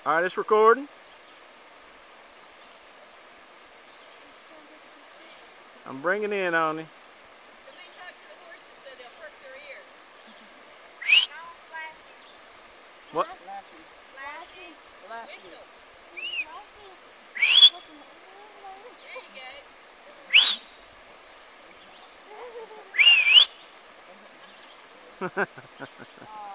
All right, it's recording. I'm bringing in on him. Somebody talk to the horses so they'll perk their ears. How flashy? What? Flashy. Flashy. Flashy. Whistle. There you go. Ha ha ha ha.